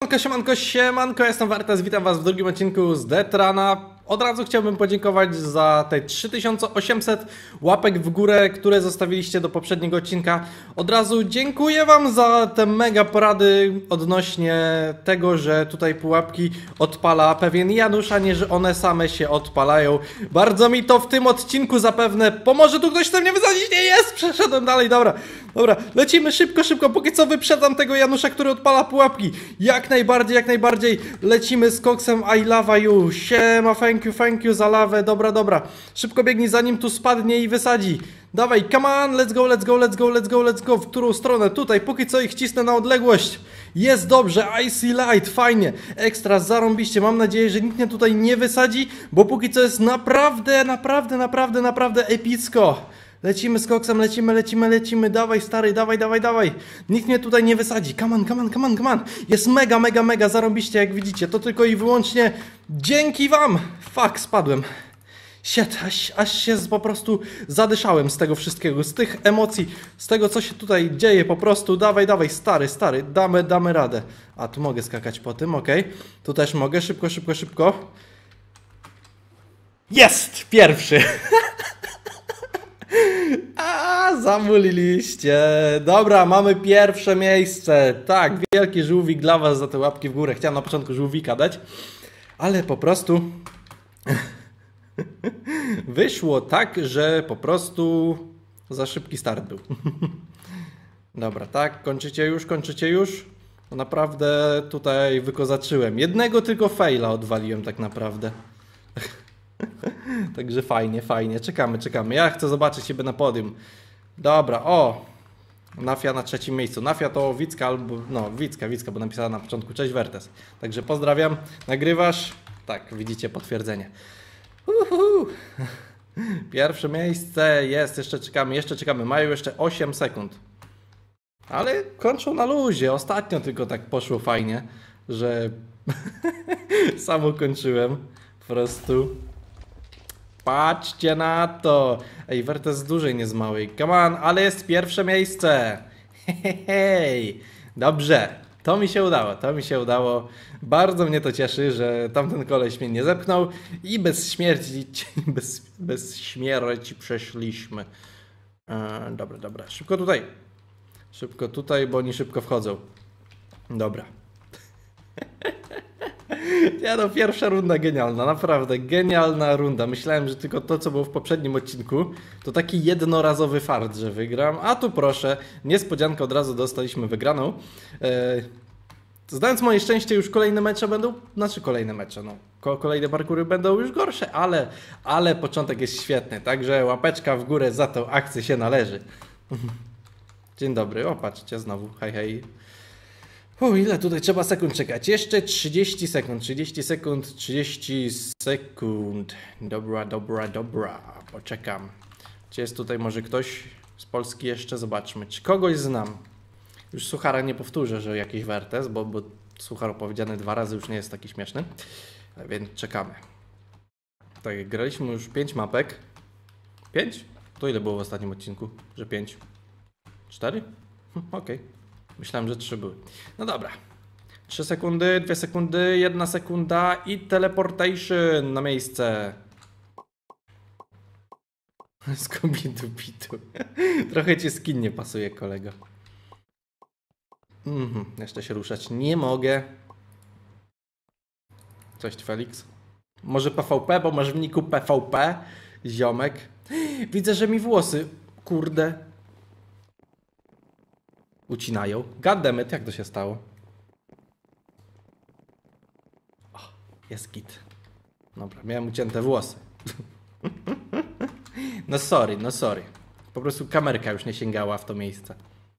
Siemanko, jestem Wertes, witam was w drugim odcinku z Detrana. Od razu chciałbym podziękować za te 3800 łapek w górę, które zostawiliście do poprzedniego odcinka. Od razu dziękuję wam za te mega porady odnośnie tego, że tutaj pułapki odpala pewien Janusz, a nie, że one same się odpalają. Bardzo mi to w tym odcinku zapewne pomoże. Tu ktoś chce mnie wysadzić? Nie jest! Przeszedłem dalej, dobra, lecimy szybko, póki co wyprzedzam tego Janusza, który odpala pułapki. Jak najbardziej lecimy z koksem. I love you. Siema, thank you za lawę, dobra. Szybko biegnij, zanim tu spadnie i wysadzi. Dawaj, come on, let's go. W którą stronę? Tutaj, póki co ich cisnę na odległość. Jest dobrze, I see light, fajnie. Ekstra, zarąbiście, mam nadzieję, że nikt mnie tutaj nie wysadzi, bo póki co jest naprawdę epicko. Lecimy z koksem, lecimy, dawaj stary, dawaj. Nikt mnie tutaj nie wysadzi, come on. Jest mega zarąbiście, jak widzicie, to tylko i wyłącznie dzięki wam. Fuck, spadłem. Shit, aż się po prostu zadyszałem z tego wszystkiego, z tych emocji, z tego co się tutaj dzieje, po prostu dawaj, stary, damy radę. A, tu mogę skakać po tym, okej. Tu też mogę, szybko. Jest! Pierwszy! A, zamuliliście. Dobra, mamy pierwsze miejsce. Tak, wielki żółwik dla was za te łapki w górę. Chciałem na początku żółwika dać, ale po prostu wyszło tak, że po prostu za szybki start był. Dobra, tak, kończycie już. No naprawdę tutaj wykozaczyłem. Jednego tylko faila odwaliłem tak naprawdę. Także fajnie. Czekamy. Ja chcę zobaczyć siebie na podium. Dobra, o! Nafia na trzecim miejscu. Nafia to Wicka albo... No, Wicka, bo napisała na początku. Cześć Wertes. Także pozdrawiam. Nagrywasz? Tak, widzicie potwierdzenie. Pierwsze miejsce jest. Jeszcze czekamy. Mają jeszcze 8 sekund. Ale kończą na luzie. Ostatnio tylko tak poszło fajnie, że samo kończyłem. Po prostu... Patrzcie na to! Ej, Wertes dłużej, nie z małej. Come on, ale jest pierwsze miejsce! Hej! Dobrze, to mi się udało. Bardzo mnie to cieszy, że tamten koleś mnie nie zepchnął i bez śmierci przeszliśmy. Dobra. Szybko tutaj, bo oni szybko wchodzą. Dobra. Ja no, pierwsza runda genialna, naprawdę genialna runda. Myślałem, że tylko to, co było w poprzednim odcinku, to taki jednorazowy fart, że wygram. A tu proszę, niespodziankę, od razu dostaliśmy wygraną. Znając moje szczęście, już kolejne mecze będą, kolejne parkury będą już gorsze, ale początek jest świetny. Także łapeczka w górę za tą akcję się należy. Dzień dobry, o patrzcie znowu, hej. Ile tutaj trzeba sekund czekać? Jeszcze 30 sekund. Dobra. Poczekam. Czy jest tutaj może ktoś z Polski jeszcze? Zobaczmy. Czy kogoś znam? Już Suchara nie powtórzę, że jakiś Wertes, bo Suchar powiedziany 2 razy już nie jest taki śmieszny. Więc czekamy. Tak, graliśmy już 5 mapek. 5? To ile było w ostatnim odcinku? Że 5? 4? Okej. Myślałem, że 3 były. No dobra. 3 sekundy, 2 sekundy, 1 sekunda i teleportation na miejsce. Skubidu-bidu. Trochę ci skin nie pasuje, kolego. Jeszcze się ruszać nie mogę. Cześć, Felix. Może PvP, bo masz w niku PvP, ziomek. Widzę, że mi włosy, kurde, ucinają. Goddammit, jak to się stało? O, jest git. Dobra, miałem ucięte włosy. No sorry. Po prostu kamerka już nie sięgała w to miejsce.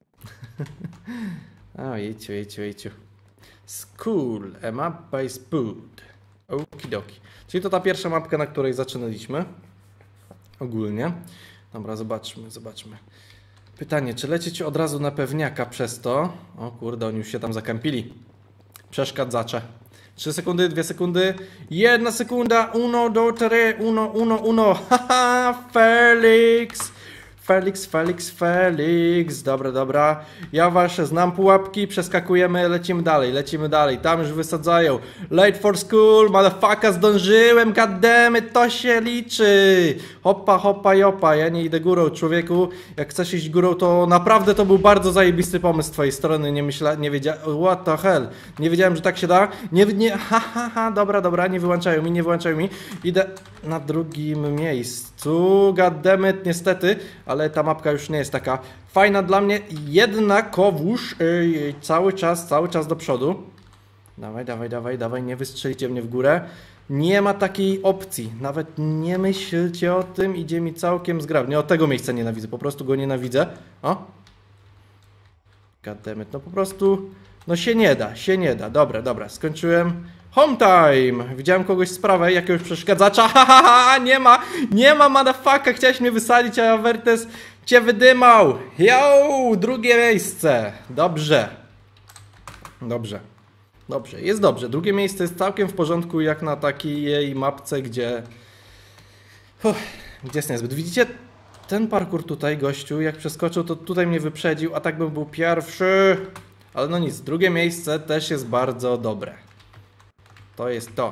O, jejciu. School, a map by Spood. Okidoki. Czyli to ta pierwsza mapka, na której zaczynaliśmy. Ogólnie. Dobra, zobaczmy. Pytanie, czy lecieć od razu na pewniaka przez to? O kurde, oni już się tam zakampili. Przeszkadzacze. 3 sekundy, 2 sekundy, 1 sekunda, 1, 2, 3, 1. Haha, Felix. Dobra. Ja wasze znam pułapki, przeskakujemy, lecimy dalej. Tam już wysadzają. Late for school, motherfucker, zdążyłem, goddammit, to się liczy. Hoppa, jopa, ja nie idę górą, człowieku. Jak chcesz iść górą, to naprawdę to był bardzo zajebisty pomysł z twojej strony. Nie wiedziałem, what the hell. Nie wiedziałem, że tak się da. Dobra, nie wyłączają mi. Idę na drugim miejscu. Goddammit, niestety, ale ta mapka już nie jest taka fajna dla mnie. Jednakowoż cały czas do przodu. Dawaj, nie wystrzelicie mnie w górę. Nie ma takiej opcji. Nawet nie myślcie o tym, idzie mi całkiem zgrabnie. O, tego miejsca nienawidzę, po prostu go nienawidzę. O! Goddammit, no po prostu... No się nie da. Dobra, skończyłem. Home time! Widziałem kogoś z prawej, jakiegoś przeszkadzacza. Nie ma, motherfucker! Chciałeś mnie wysadzić, a Vertes cię wydymał! Yo! Drugie miejsce! Dobrze, jest dobrze. Drugie miejsce jest całkiem w porządku, jak na takiej mapce, gdzie jest niezbyt. Widzicie ten parkour tutaj, gościu, jak przeskoczył, to tutaj mnie wyprzedził, a tak bym był pierwszy. Ale no nic, drugie miejsce też jest bardzo dobre. To jest to.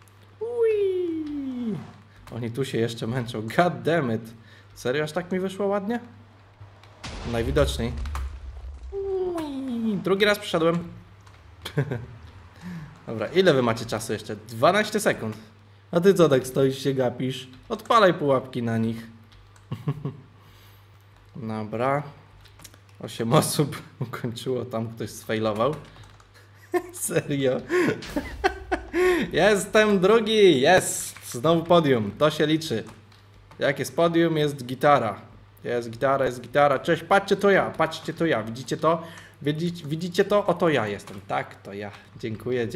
Ui. Oni tu się jeszcze męczą. God damn it. Serio, aż tak mi wyszło ładnie? Najwidoczniej. Ui. Drugi raz przyszedłem. Dobra, ile wy macie czasu jeszcze? 12 sekund. A ty co tak stoisz, się gapisz? Odpalaj pułapki na nich. Dobra. 8 osób ukończyło, tam ktoś sfailował. Serio? Jestem drugi, jest! Znowu podium, to się liczy. Jak jest podium, jest gitara. Jest gitara. Cześć, patrzcie to ja. Widzicie to? Widzicie to? Oto ja jestem. Tak, to ja. Dziękuję.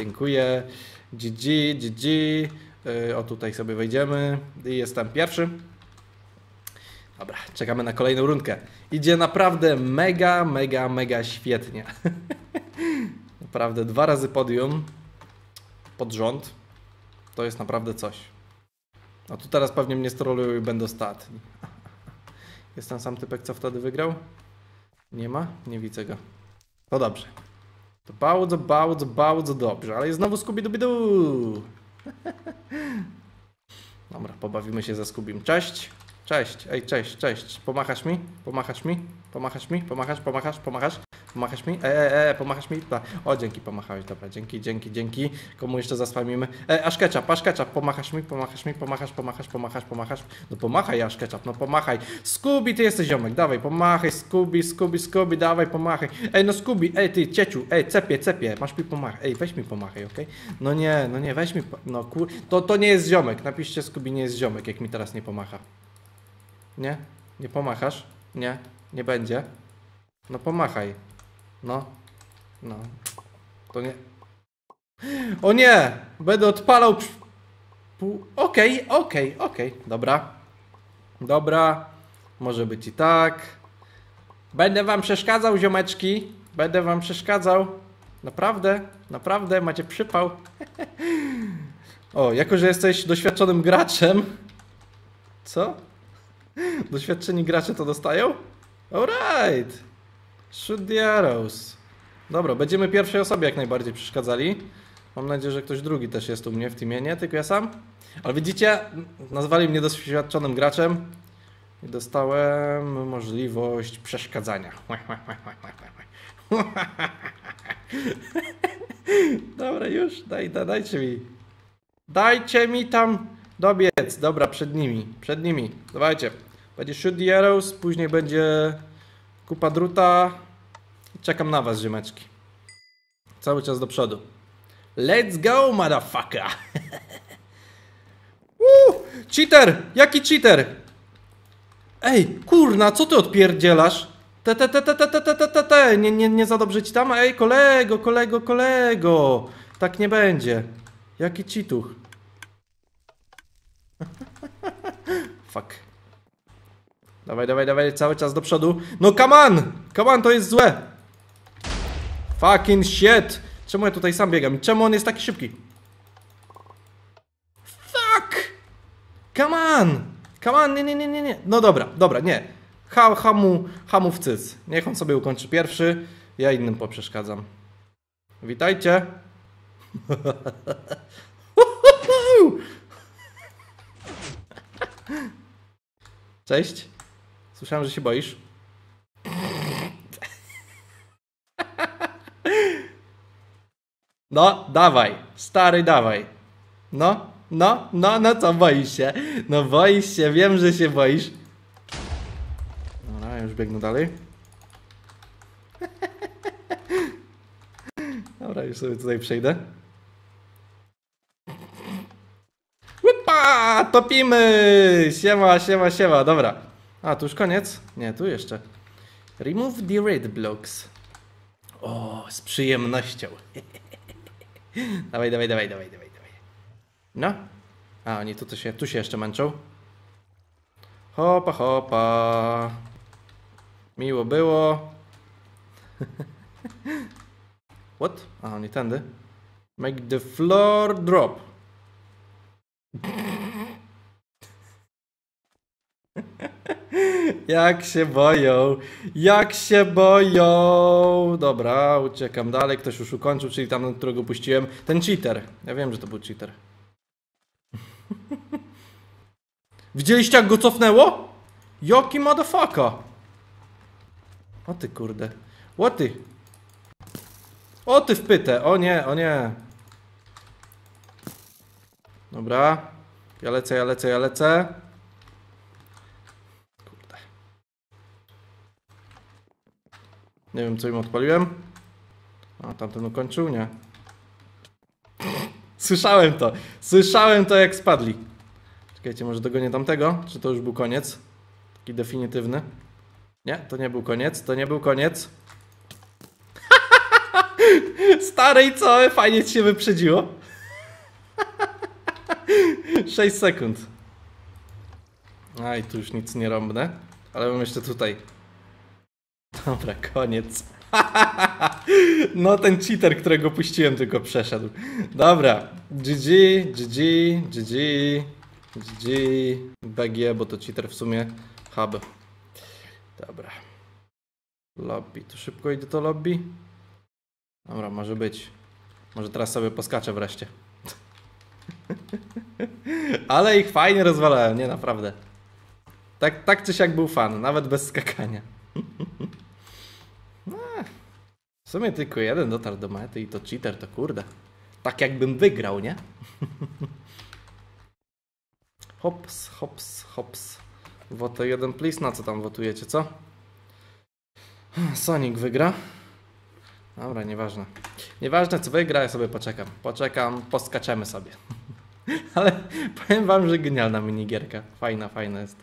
GG. O, tutaj sobie wejdziemy. I jestem pierwszy. Dobra, czekamy na kolejną rundkę. Idzie naprawdę mega świetnie. Naprawdę 2 razy podium pod rząd. To jest naprawdę coś. A tu teraz pewnie mnie strolują i będę ostatni. Jest ten sam typek, co wtedy wygrał? Nie ma? Nie widzę go. To dobrze. To bardzo dobrze. Ale jest znowu Scooby-Dooby-Doo. Dobra, pobawimy się ze Scoobim. Cześć. Cześć. Pomachasz mi? Pomachasz mi? Pomachasz mi? Pomachasz mi? O, dzięki, pomachałeś, dobra, dzięki. Komu jeszcze zaspamimy? Aż ketchup, pomachasz mi? Pomachasz. No pomachaj, Aż ketchup, no pomachaj. Scooby, ty jesteś ziomek, dawaj, pomachaj, Scooby, dawaj, pomachaj. No Scooby, ty, cieciu, cepie, masz mi pomachaj, weź mi pomachaj, okej? No nie, weź mi, no kur... To nie jest ziomek, napiszcie Scooby nie jest ziomek, jak mi teraz nie pomacha. Nie? Nie pomachasz? Nie będzie. No pomachaj. No. To nie. O nie! Będę odpalał. Okej. Dobra. Może być i tak. Będę wam przeszkadzał, ziomeczki. Naprawdę, macie przypał. O, jako że jesteś doświadczonym graczem. Co? Doświadczeni gracze to dostają? Alright. Shoot the arrows. Dobra, będziemy pierwszej osobie jak najbardziej przeszkadzali. Mam nadzieję, że ktoś drugi też jest u mnie w teamie, nie? Tylko ja sam? Ale widzicie, nazwali mnie doświadczonym graczem i dostałem możliwość przeszkadzania. Dobra, już, dajcie mi tam dobiec. Dobra, przed nimi. Dawajcie. Będzie shoot the arrows, później będzie kupa druta. Czekam na was, ziomeczki. Cały czas do przodu. Let's go, motherfucker! Cheater! Jaki cheater? Ej, kurna, co ty odpierdzielasz? Nie za dobrze ci tam? Ej, kolego! Tak nie będzie. Jaki cheatuch? Fuck. Dawaj, cały czas do przodu. No come on, to jest złe. Fucking shit. Czemu ja tutaj sam biegam? Czemu on jest taki szybki? Fuck. Come on, nie. No dobra, nie. Hamu w cyc. Niech on sobie ukończy pierwszy, ja innym poprzeszkadzam. Witajcie. Cześć. Słyszałem, że się boisz. No, dawaj. Stary, dawaj. No co, boisz się? No boisz się, wiem, że się boisz. Dobra, ja już biegnę dalej. Dobra, już sobie tutaj przejdę. Łypa! Topimy! Siema, dobra. A, tu już koniec? Nie, tu jeszcze. Remove the red blocks. O, z przyjemnością. Dawaj. No. A, oni tu się jeszcze męczą. Hopa. Miło było. What? A, oni tędy. Make the floor drop. Jak się boją. Dobra, uciekam dalej. Ktoś już ukończył, czyli tam, którego puściłem. Ten cheater. Ja wiem, że to był cheater. Widzieliście, jak go cofnęło? Jaki motherfucker. O ty kurde. O ty wpytę. O nie. Dobra. Ja lecę. Kurde. Nie wiem, co im odpaliłem. A, tamten ukończył? Nie. Słyszałem to, jak spadli. Czekajcie, może dogonię tamtego? Czy to już był koniec? Taki definitywny. Nie, to nie był koniec. Stary, i co? Fajnie ci się wyprzedziło. 6 sekund. A i tu już nic nie rąbnę. Ale mam jeszcze tutaj. Dobra, koniec. No ten cheater, którego puściłem, tylko przeszedł. Dobra. GG. BG, bo to cheater w sumie. Hub. Dobra. Lobby. Tu szybko idzie to lobby. Dobra, może być. Może teraz sobie poskaczę wreszcie. Ale ich fajnie rozwalałem, nie naprawdę. Tak czy siak był fan, nawet bez skakania. W sumie tylko jeden dotarł do mety i to cheater, to kurde. Tak jakbym wygrał, nie? Hops. Woto 1 please, na co tam wotujecie, co? Sonic wygra. Dobra, nieważne. Nieważne co wygra, ja sobie poczekam, poskaczemy sobie. Ale powiem wam, że genialna minigierka. Fajna jest.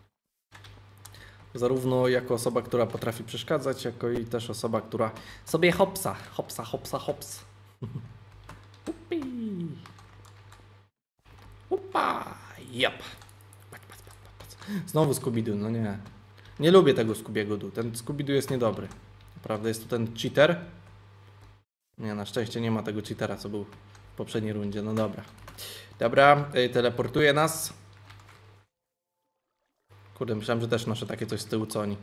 Zarówno jako osoba, która potrafi przeszkadzać, jako i też osoba, która sobie hopsa. Upi. Upa. Jap. Znowu Scooby-Doo, no nie. Nie lubię tego Scooby-Doo. Ten Scooby-Doo jest niedobry. Naprawdę jest tu ten cheater. Nie, na szczęście nie ma tego cheatera, co był w poprzedniej rundzie. No dobra. Dobra, teleportuje nas. Kurde, myślałem, że też noszę takie coś z tyłu, co oni.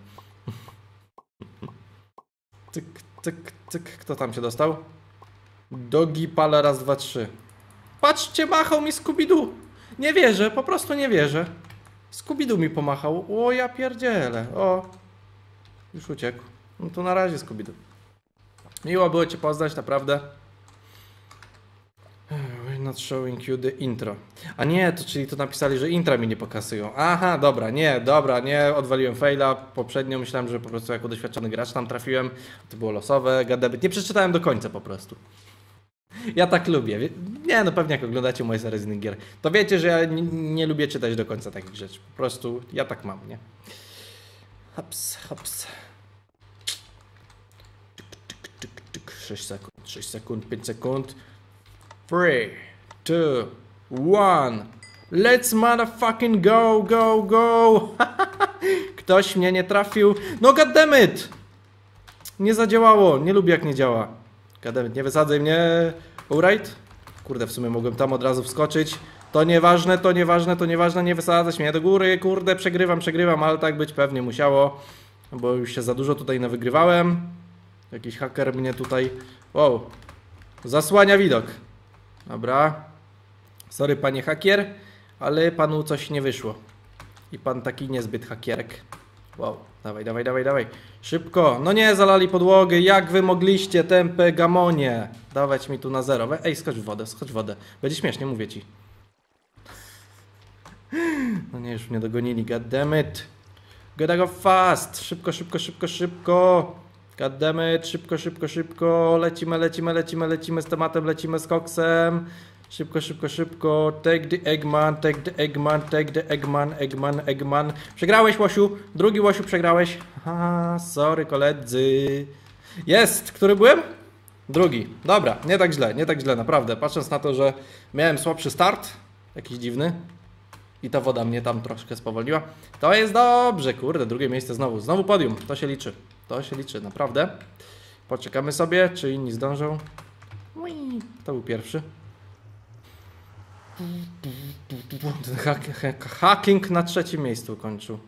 Cyk. Kto tam się dostał? Dogi pala raz, dwa, trzy. Patrzcie, machał mi Scooby-Doo. Nie wierzę, po prostu nie wierzę. Scooby-Doo mi pomachał. O, ja pierdzielę. O. Już uciekł. No to na razie, Scooby-Doo. Miło było cię poznać, naprawdę. We're not showing you the intro. A nie, to czyli to napisali, że intra mi nie pokazują. Aha, dobra, nie, odwaliłem faila. Poprzednio myślałem, że po prostu jako doświadczony gracz tam trafiłem. To było losowe, gadeby. Nie przeczytałem do końca po prostu. Ja tak lubię. Nie, no pewnie jak oglądacie moje serie z innych gier, to wiecie, że ja nie lubię czytać do końca takich rzeczy. Po prostu ja tak mam, nie? Hops. 6 sekund, 5 sekund. 3, 2, 1. Let's motherfucking go. Ktoś mnie nie trafił. No goddammit! Nie zadziałało. Nie lubię jak nie działa. Goddammit, nie wysadzaj mnie. Alright. Kurde, w sumie mogłem tam od razu wskoczyć. To nieważne, to nieważne, to nieważne, nie wysadzać mnie do góry, kurde, przegrywam, ale tak być pewnie musiało, bo już się za dużo tutaj nawygrywałem. Jakiś haker mnie tutaj, wow, zasłania widok. Dobra, sorry panie hakier, ale panu coś nie wyszło. I pan taki niezbyt hakierek. Wow, dawaj. Szybko, no nie, zalali podłogę, jak wy mogliście, tępe gamonie. Dawać mi tu na zero. Ej, skocz w wodę. Będzie śmiesznie, mówię ci. No nie, już mnie dogonili, goddammit. Gotta go fast. Szybko. Goddammit, szybko. Lecimy z tematem, lecimy z koksem. Szybko. Take the Eggman. Przegrałeś, Łosiu. Drugi, Łosiu, przegrałeś. Aha, sorry, koledzy. Jest, który byłem? Drugi. Dobra, nie tak źle, naprawdę. Patrząc na to, że miałem słabszy start, jakiś dziwny, i ta woda mnie tam troszkę spowolniła, to jest dobrze, kurde, drugie miejsce znowu podium, to się liczy, naprawdę. Poczekamy sobie, czy inni zdążą. To był pierwszy. Hacking na trzecim miejscu kończył.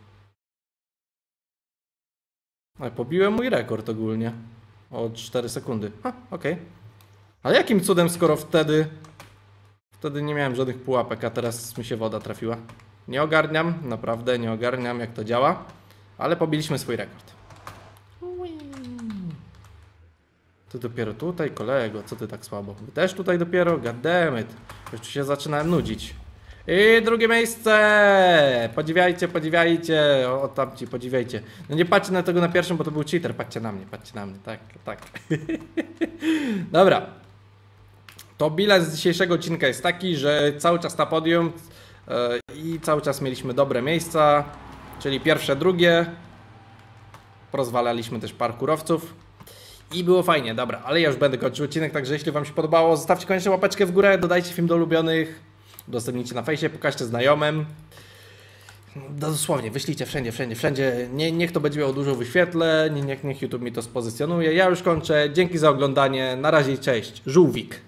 Ale pobiłem mój rekord ogólnie. O 4 sekundy. Okej. Ale jakim cudem, skoro wtedy nie miałem żadnych pułapek, a teraz mi się woda trafiła. Nie ogarniam, naprawdę nie ogarniam, jak to działa. Ale pobiliśmy swój rekord. Ty dopiero tutaj, kolego, co ty tak słabo? Wy też tutaj dopiero? Goddammit. Już się zaczynałem nudzić. I drugie miejsce! Podziwiajcie. O tamci, podziwiajcie. No nie patrzcie na tego na pierwszym, bo to był cheater. Patrzcie na mnie. Tak. Dobra. To bilans z dzisiejszego odcinka jest taki, że cały czas na podium i cały czas mieliśmy dobre miejsca, czyli pierwsze, drugie. Porozwalaliśmy też parkurowców. I było fajnie, dobra, ale ja już będę kończył odcinek, także jeśli wam się podobało, zostawcie koniecznie łapeczkę w górę, dodajcie film do ulubionych, udostępnijcie na fejsie, pokażcie znajomym. Dosłownie, wyślijcie wszędzie, niech to będzie miało dużo wyświetleń, niech YouTube mi to spozycjonuje. Ja już kończę, dzięki za oglądanie, na razie, cześć, żółwik.